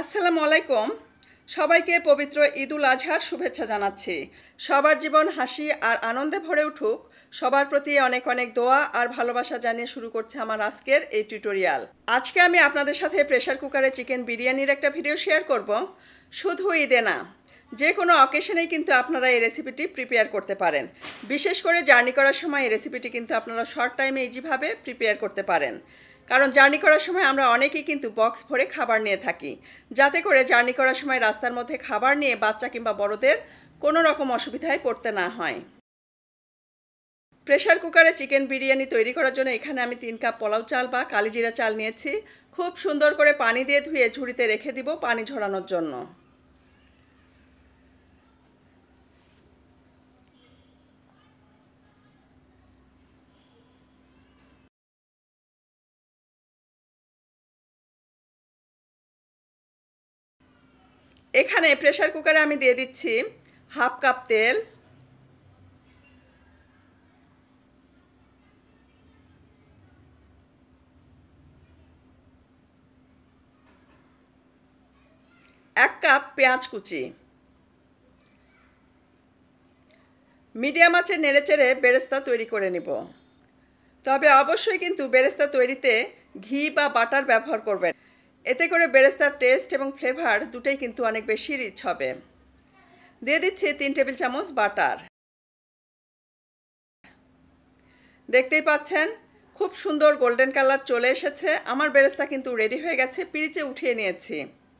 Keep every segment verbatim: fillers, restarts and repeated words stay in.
আসসালামু আলাইকুম। সবাইকে পবিত্র ঈদুল আজহার শুভেচ্ছা জানাচ্ছি। সবার জীবন হাসি আর আনন্দে ভরে উঠুক। সবার প্রতি অনেক অনেক দোয়া আর ভালোবাসা জানিয়ে শুরু করছে আমার আজকের এই টিউটোরিয়াল। আজকে আমি আপনাদের সাথে প্রেসার কুকারে চিকেন বিরিয়ানির একটা ভিডিও শেয়ার করব। শুধু ঈদে না, যে কোনো অকেশনেই কিন্তু আপনারা এই রেসিপিটি প্রিপেয়ার করতে পারেন। বিশেষ করে জার্নি করার সময় এই রেসিপিটি কিন্তু আপনারা শর্ট টাইমে ইজিভাবে প্রিপেয়ার করতে পারেন। কারণ জার্নি করার সময় আমরা অনেকেই কিন্তু বক্স ভরে খাবার নিয়ে থাকি, যাতে করে জার্নি করার সময় রাস্তার মধ্যে খাবার নিয়ে বাচ্চা কিংবা বড়দের কোনো রকম অসুবিধায় পড়তে না হয়। প্রেসার কুকারে চিকেন বিরিয়ানি তৈরি করার জন্য এখানে আমি তিন কাপ পোলাও চাল বা কালিজিরা চাল নিয়েছি। খুব সুন্দর করে পানি দিয়ে ধুয়ে ঝুড়িতে রেখে দিব পানি ঝরানোর জন্য। এখানে প্রেসার কুকারে আমি দিয়ে দিচ্ছি হাফ কাপ তেল, এক কাপ পেঁয়াজ কুচি। মিডিয়াম আঁচে নেড়েচেড়ে বেরেস্তা তৈরি করে নিব। তবে অবশ্যই কিন্তু বেরেস্তা তৈরিতে ঘি বা বাটার ব্যবহার করবেন। এতে করে বেরেস্তার টেস্ট এবং ফ্লেভার দুটোই কিন্তু অনেক বেশি রিচ হবে। দিয়ে দিচ্ছি তিন টেবিল চামচ বাটার। দেখতেই পাচ্ছেন খুব সুন্দর গোল্ডেন কালার চলে এসেছে। আমার বেরেস্তা কিন্তু রেডি হয়ে গেছে, পিরিচে উঠিয়ে নিয়েছি।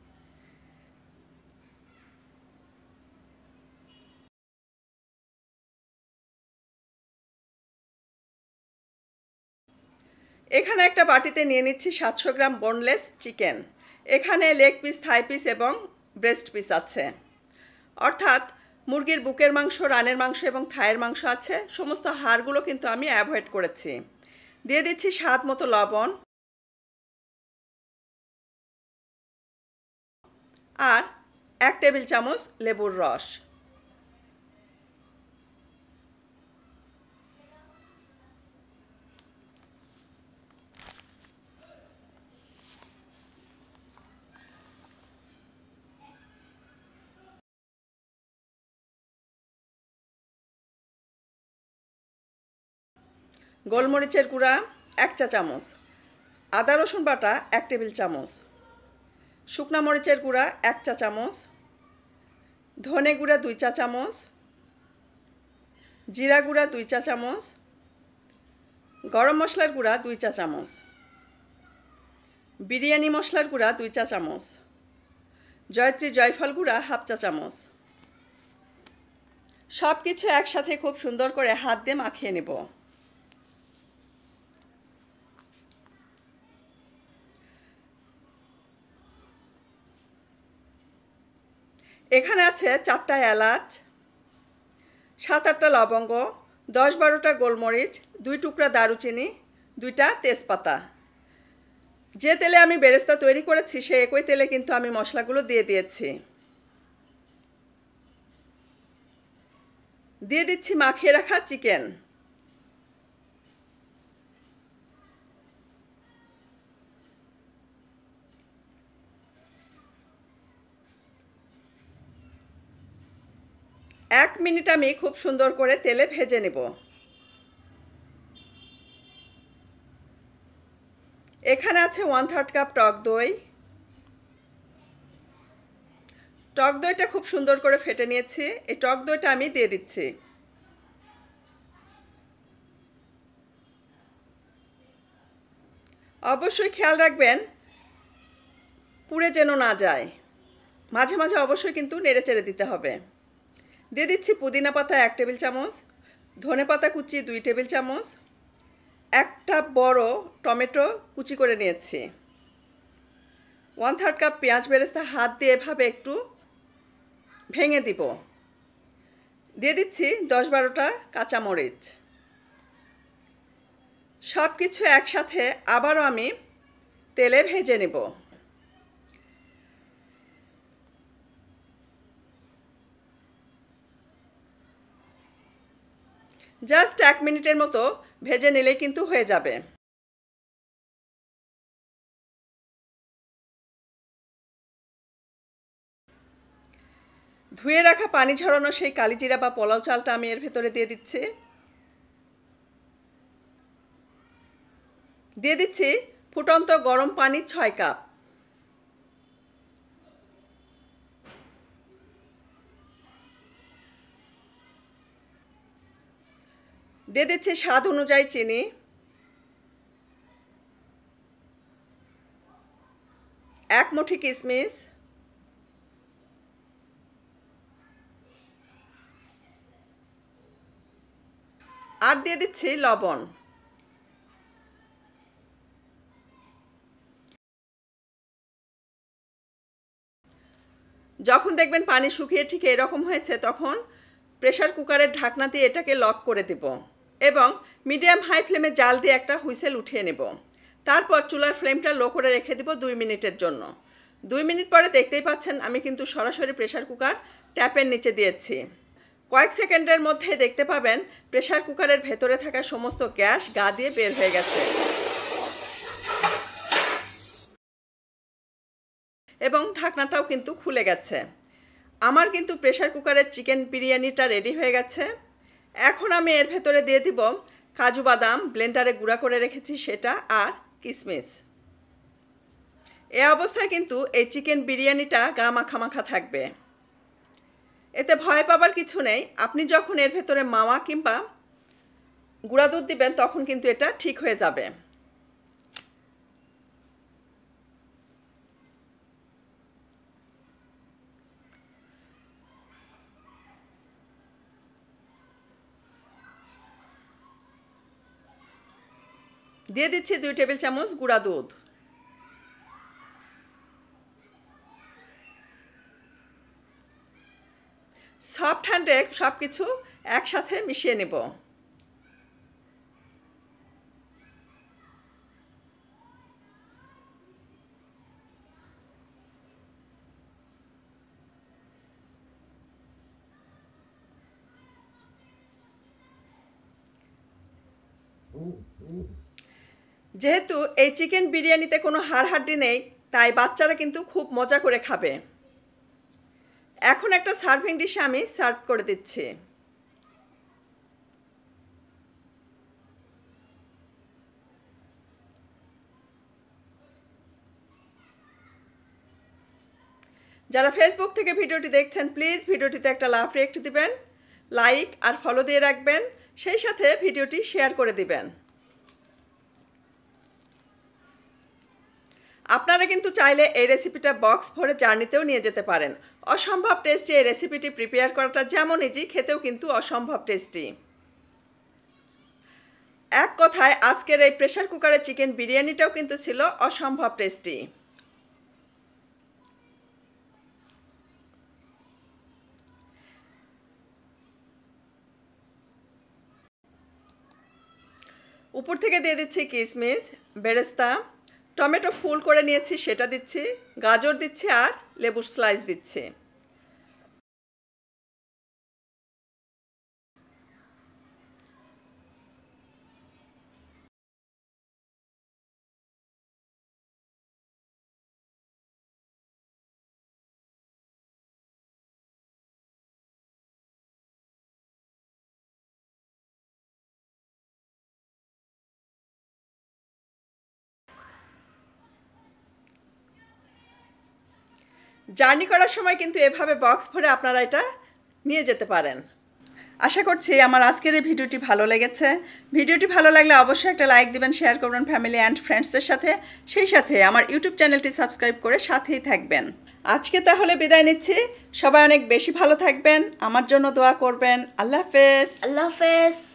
এখানে একটা বাটিতে নিয়ে নিচ্ছি সাতশো গ্রাম বোনলেস চিকেন। এখানে লেগ পিস, থাই পিস এবং ব্রেস্ট পিস আছে, অর্থাৎ মুরগির বুকের মাংস, রানের মাংস এবং থায়ের মাংস আছে। সমস্ত হাড়গুলো কিন্তু আমি অ্যাভয়েড করেছি। দিয়ে দিচ্ছি স্বাদ মতো লবণ আর এক টেবিল চামচ লেবুর রস। গোলমরিচের গুঁড়া এক চা চামচ, আদা রসুন বাটা এক টেবিল চামচ, শুকনা মরিচের গুঁড়া এক চা চামচ, ধনে গুঁড়া দুই চা চামচ, জিরা গুঁড়া দুই চা চামচ, গরম মশলার গুঁড়া দুই চা চামচ, বিরিয়ানি মশলার গুঁড়া দুই চা চামচ, জয়ত্রী জয়ফল গুঁড়া হাফ চা চামচ। সব কিছু একসাথে খুব সুন্দর করে হাত দিয়ে মাখিয়ে নেব। এখানে আছে চারটা এলাচ, সাত আটটা লবঙ্গ, দশ বারোটা গোলমরিচ, দুই টুকরা দারুচিনি, দুইটা তেজপাতা। যে তেলে আমি বেরেস্তা তৈরি করেছি সেই একই তেলে কিন্তু আমি মশলাগুলো দিয়ে দিয়েছি। দিয়ে দিচ্ছি মাখিয়ে রাখা চিকেন। এক মিনিট আমি খুব সুন্দর করে তেলে ভেজে নেব। এখানে আছে ওয়ান থার্ড কাপ টক দই। টক দইটা খুব সুন্দর করে ফেটে নিয়েছি। এই টক দইটা আমি দিয়ে দিচ্ছি। অবশ্যই খেয়াল রাখবেন পুড়ে যেন না যায়। মাঝে মাঝে অবশ্যই কিন্তু নেড়ে চেড়ে দিতে হবে। দিয়ে দিচ্ছি পুদিনা পাতা এক টেবিল চামচ, ধনে পাতা কুচি দুই টেবিল চামচ, একটা বড় টমেটো কুচি করে নিয়েছি, ওয়ান থার্ড কাপ পেঁয়াজ বেরেস্তা হাত দিয়ে এভাবে একটু ভেঙে দিব। দিয়ে দিচ্ছি দশ বারোটা কাঁচামরিচ। সব কিছু একসাথে আবারও আমি তেলে ভেজে নেব। জাস্ট এক মিনিটের মতো ভেজে নিলেই কিন্তু হয়ে যাবে। ধুয়ে রাখা পানি ঝরানো সেই কালিজিরা বা পোলাও চালটা আমি এর ভেতরে দিয়ে দিচ্ছি। দিয়ে দিচ্ছি ফুটন্ত গরম পানি ছয় কাপ। দিয়ে দিচ্ছি স্বাদ অনুযায়ী চিনি, এক মুঠি কিশমিশ, আর দিয়ে দিচ্ছি লবণ। যখন দেখবেন পানি শুকিয়ে ঠিক এরকম হয়েছে তখন প্রেসার কুকারের ঢাকনা দিয়ে এটাকে লক করে দেব এবং মিডিয়াম হাই ফ্লেমে জাল দিয়ে একটা হুইসেল উঠিয়ে নেব। তারপর চুলার ফ্লেমটা লো করে রেখে দেব দুই মিনিটের জন্য। দুই মিনিট পরে দেখতেই পাচ্ছেন আমি কিন্তু সরাসরি প্রেসার কুকার ট্যাপের নিচে দিয়েছি। কয়েক সেকেন্ডের মধ্যে দেখতে পাবেন প্রেসার কুকারের ভেতরে থাকা সমস্ত গ্যাস গা দিয়ে বের হয়ে গেছে এবং ঢাকনাটাও কিন্তু খুলে গেছে। আমার কিন্তু প্রেসার কুকারের চিকেন বিরিয়ানিটা রেডি হয়ে গেছে। এখন আমি এর ভেতরে দিয়ে দিব কাজু বাদাম ব্লেন্ডারে গুঁড়া করে রেখেছি সেটা, আর কিশমিশ। এ অবস্থায় কিন্তু এই চিকেন বিরিয়ানিটা গা মাখা মাখা থাকবে, এতে ভয় পাবার কিছু নেই। আপনি যখন এর ভেতরে মাওয়া কিংবা গুঁড়া দুধ দিবেন তখন কিন্তু এটা ঠিক হয়ে যাবে। দিয়ে দিচ্ছি দুই টেবিল চামচ গুঁড়া দুধ। সফট হ্যান্ডে সব কিছু একসাথে মিশিয়ে নেব। যেহেতু এই চিকেন বিরিয়ানিতে কোনো হাড় হাড্ডি নেই তাই বাচ্চারা কিন্তু খুব মজা করে খাবে। এখন একটা সার্ভিং ডিশে আমি সার্ভ করে দিচ্ছি। যারা ফেসবুক থেকে ভিডিওটি দেখছেন প্লিজ ভিডিওটিতে একটা লাভ রিয়েক্ট দিবেন, লাইক আর ফলো দিয়ে রাখবেন, সেই সাথে ভিডিওটি শেয়ার করে দিবেন। আপনারা কিন্তু চাইলে এই রেসিপিটা বক্স ভরে জার্নিতেও নিয়ে যেতে পারেন। অসম্ভব টেস্টি এই রেসিপিটি প্রিপেয়ার করাটা যেমন ইজি, খেতেও কিন্তু অসম্ভব টেস্টি। এক কথায় আজকের এই প্রেসার কুকারের চিকেন বিরিয়ানিটাও কিন্তু ছিল অসম্ভব টেস্টি। উপর থেকে দিয়ে দিচ্ছি কিশমিশ, বেরেস্তা, টমেটো ফুল করে নিয়েছি সেটা দিচ্ছি, গাজর দিচ্ছি আর লেবুর স্লাইস দিচ্ছি। জার্নি করার সময় কিন্তু এভাবে বক্স ভরে আপনারা এটা নিয়ে যেতে পারেন। আশা করছি আমার আজকের এই ভিডিওটি ভালো লেগেছে। ভিডিওটি ভালো লাগলে অবশ্যই একটা লাইক দিবেন, শেয়ার করবেন ফ্যামিলি অ্যান্ড ফ্রেন্ডসদের সাথে, সেই সাথে আমার ইউটিউব চ্যানেলটি সাবস্ক্রাইব করে সাথেই থাকবেন। আজকে তাহলে বিদায় নিচ্ছি। সবাই অনেক বেশি ভালো থাকবেন, আমার জন্য দোয়া করবেন। আল্লাহ হাফেজ। আল্লাহ হাফেজ।